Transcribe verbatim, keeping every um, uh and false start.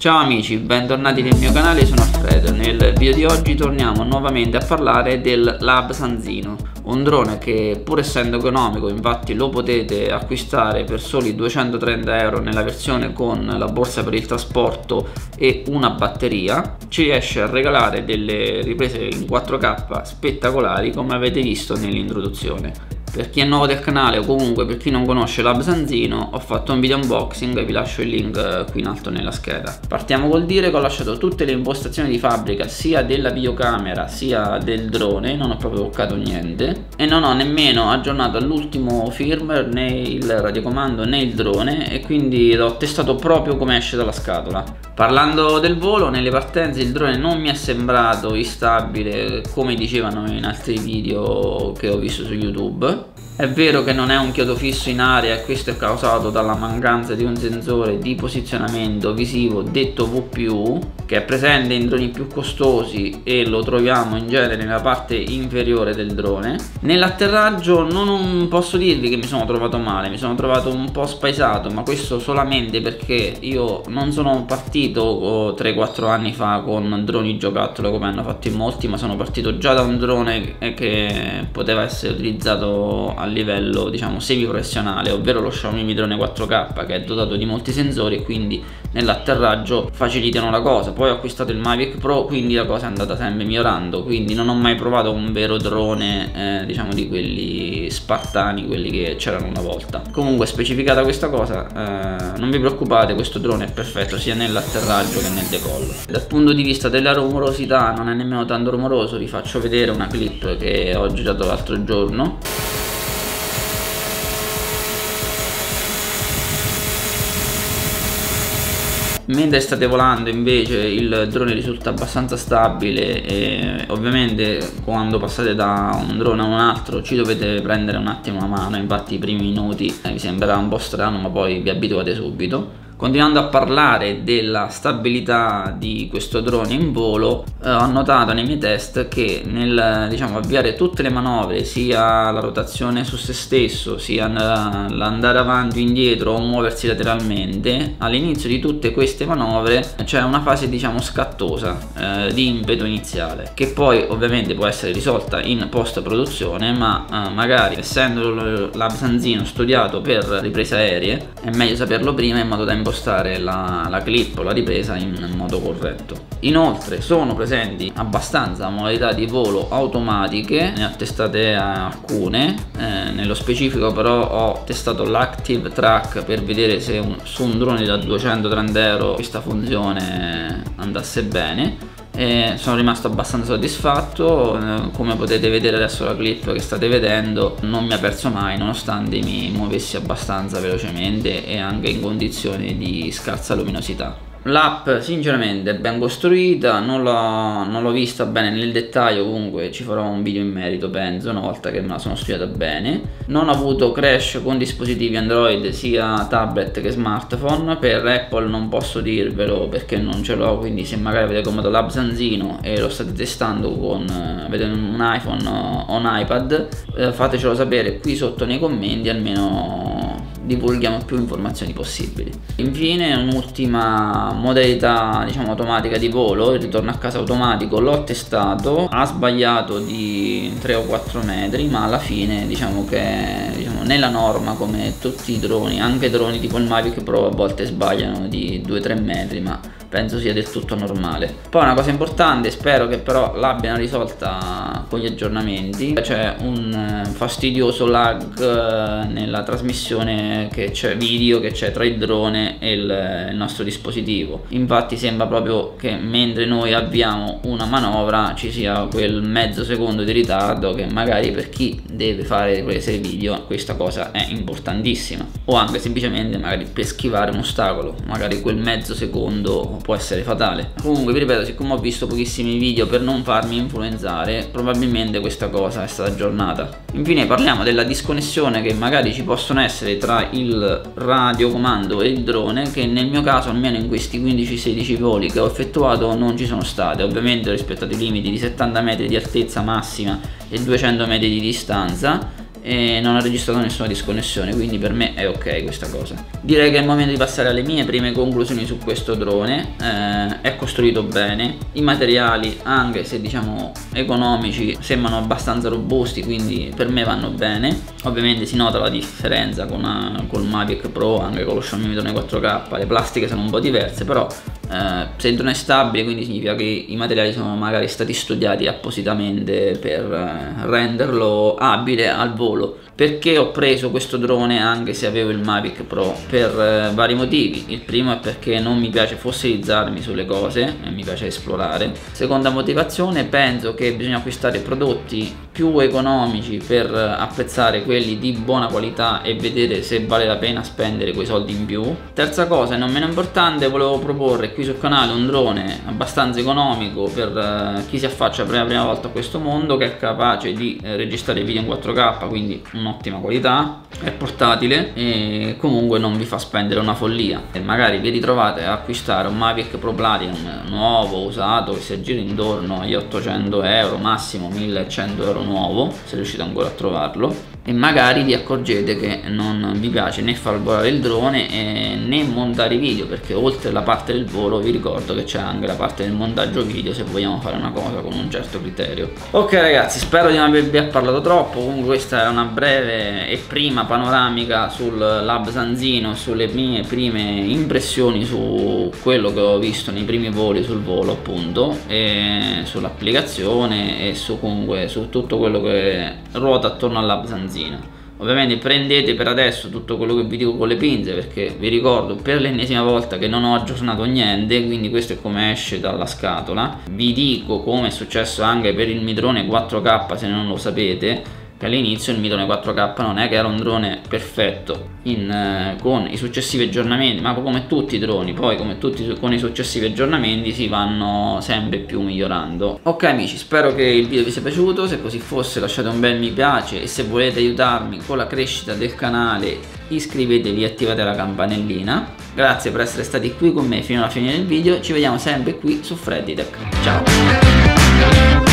Ciao amici, bentornati nel mio canale, sono Alfredo. Nel video di oggi torniamo nuovamente a parlare del Labsanzino, un drone che pur essendo economico, infatti lo potete acquistare per soli duecentotrenta euro nella versione con la borsa per il trasporto e una batteria, ci riesce a regalare delle riprese in quattro K spettacolari come avete visto nell'introduzione. Per chi è nuovo del canale o comunque per chi non conosce Labsanzino, ho fatto un video unboxing e vi lascio il link qui in alto nella scheda. Partiamo col dire che ho lasciato tutte le impostazioni di fabbrica sia della videocamera sia del drone, non ho proprio toccato niente e non ho nemmeno aggiornato all'ultimo firmware né il radiocomando né il drone, e quindi l'ho testato proprio come esce dalla scatola. Parlando del volo, nelle partenze il drone non mi è sembrato instabile come dicevano in altri video che ho visto su YouTube. È vero che non è un chiodo fisso in aria e questo è causato dalla mancanza di un sensore di posizionamamento visivo detto V P U, che è presente in droni più costosi e lo troviamo in genere nella parte inferiore del drone. Nell'atterraggio non posso dirvi che mi sono trovato male, mi sono trovato un po' spaesato, ma questo solamente perché io non sono partito tre quattro anni fa con droni giocattolo come hanno fatto in molti, ma sono partito già da un drone che poteva essere utilizzato a livello diciamo semi professionale, ovvero lo Xiaomi Mi Drone quattro K, che è dotato di molti sensori e quindi nell'atterraggio facilitano la cosa. Poi ho acquistato il Mavic Pro, quindi la cosa è andata sempre migliorando, quindi non ho mai provato un vero drone eh, diciamo di quelli spartani, quelli che c'erano una volta. Comunque, specificata questa cosa, eh, non vi preoccupate, questo drone è perfetto sia nell'atterraggio che nel decollo. Dal punto di vista della rumorosità non è nemmeno tanto rumoroso. Vi faccio vedere una clip che ho girato l'altro giorno. Mentre state volando invece il drone risulta abbastanza stabile e ovviamente quando passate da un drone a un altro ci dovete prendere un attimo la mano, infatti i primi minuti vi sembrerà un po' strano ma poi vi abituate subito. Continuando a parlare della stabilità di questo drone in volo, eh, ho notato nei miei test che nel diciamo, avviare tutte le manovre, sia la rotazione su se stesso, sia l'andare avanti o indietro o muoversi lateralmente, all'inizio di tutte queste manovre c'è una fase diciamo scattosa eh, di impeto iniziale, che poi ovviamente può essere risolta in post produzione, ma eh, magari essendo Labsanzino studiato per riprese aeree è meglio saperlo prima in modo da impostare La, la clip o la ripresa in modo corretto. Inoltre sono presenti abbastanza modalità di volo automatiche, ne ho testate alcune, eh, nello specifico però ho testato l'Active Track per vedere se un, su un drone da duecentotrenta euro questa funzione andasse bene. E sono rimasto abbastanza soddisfatto. Come potete vedere adesso la clip che state vedendo non mi ha perso mai, nonostante mi muovessi abbastanza velocemente e anche in condizioni di scarsa luminosità. L'app sinceramente è ben costruita, non l'ho vista bene nel dettaglio, comunque ci farò un video in merito penso una volta che me la sono studiata bene. Non ho avuto crash con dispositivi Android sia tablet che smartphone. Per Apple non posso dirvelo perché non ce l'ho, quindi se magari avete comprato Labsanzino e lo state testando con avete un iPhone o un iPad, eh, fatecelo sapere qui sotto nei commenti, almeno divulghiamo più informazioni possibili. Infine un'ultima modalità diciamo automatica di volo, il ritorno a casa automatico, l'ho testato, ha sbagliato di tre o quattro metri, ma alla fine diciamo che diciamo, nella norma come tutti i droni, anche droni tipo il Mavic Pro a volte sbagliano di due tre metri, ma penso sia del tutto normale. Poi una cosa importante, spero che però l'abbiano risolta con gli aggiornamenti, c'è un fastidioso lag nella trasmissione che c'è video che c'è tra il drone e il, il nostro dispositivo. Infatti sembra proprio che mentre noi avviamo una manovra ci sia quel mezzo secondo di ritardo, che magari per chi deve fare riprese video questa cosa è importantissima, o anche semplicemente magari per schivare un ostacolo, magari quel mezzo secondo può essere fatale. Comunque vi ripeto, siccome ho visto pochissimi video per non farmi influenzare, probabilmente questa cosa è stata aggiornata. Infine parliamo della disconnessione che magari ci possono essere tra il radiocomando e il drone, che nel mio caso almeno in questi quindici sedici voli che ho effettuato non ci sono state. Ovviamente ho rispettato i limiti di settanta metri di altezza massima e duecento metri di distanza, e non ha registrato nessuna disconnessione, quindi per me è ok questa cosa. Direi che è il momento di passare alle mie prime conclusioni su questo drone. Eh, è costruito bene, i materiali, anche se diciamo economici, sembrano abbastanza robusti, quindi per me vanno bene. Ovviamente si nota la differenza con una, col Mavic Pro, anche con lo Xiaomi Mi Drone quattro K, le plastiche sono un po' diverse, però eh, se il drone è stabile, quindi significa che i materiali sono magari stati studiati appositamente per eh, renderlo abile al volo. Perché ho preso questo drone anche se avevo il Mavic Pro? Per eh, vari motivi. Il primo è perché non mi piace fossilizzarmi sulle cose e mi piace esplorare. Seconda motivazione, penso che bisogna acquistare prodotti più economici per apprezzare quelli di buona qualità e vedere se vale la pena spendere quei soldi in più. Terza cosa, e non meno importante, volevo proporre qui sul canale un drone abbastanza economico per eh, chi si affaccia per la prima volta a questo mondo, che è capace di eh, registrare video in quattro K, quindi un'ottima qualità, è portatile e comunque non vi fa spendere una follia. E magari vi ritrovate a acquistare un Mavic Pro Platinum nuovo, usato, che si aggira intorno agli ottocento euro, massimo millecento euro nuovo, se riuscite ancora a trovarlo, e magari vi accorgete che non vi piace né far volare il drone e né montare i video, perché oltre alla parte del volo vi ricordo che c'è anche la parte del montaggio video, se vogliamo fare una cosa con un certo criterio. Ok ragazzi, spero di non avervi parlato troppo. Comunque questa era una breve e prima panoramica sul Lab Zanzino, sulle mie prime impressioni su quello che ho visto nei primi voli sul volo, appunto, e sull'applicazione e su comunque su tutto quello che ruota attorno al Lab Zanzino. Ovviamente prendete per adesso tutto quello che vi dico con le pinze, perché vi ricordo per l'ennesima volta che non ho aggiornato niente, quindi questo è come esce dalla scatola. Vi dico, come è successo anche per il Mi Drone quattro K, se non lo sapete, che all'inizio il Mi Drone quattro K non è che era un drone perfetto in, eh, con i successivi aggiornamenti, ma come tutti i droni, poi come tutti con i successivi aggiornamenti si vanno sempre più migliorando. Ok amici, spero che il video vi sia piaciuto. Se così fosse lasciate un bel mi piace, e se volete aiutarmi con la crescita del canale iscrivetevi e attivate la campanellina. Grazie per essere stati qui con me fino alla fine del video, ci vediamo sempre qui su Freddy Tech. Ciao!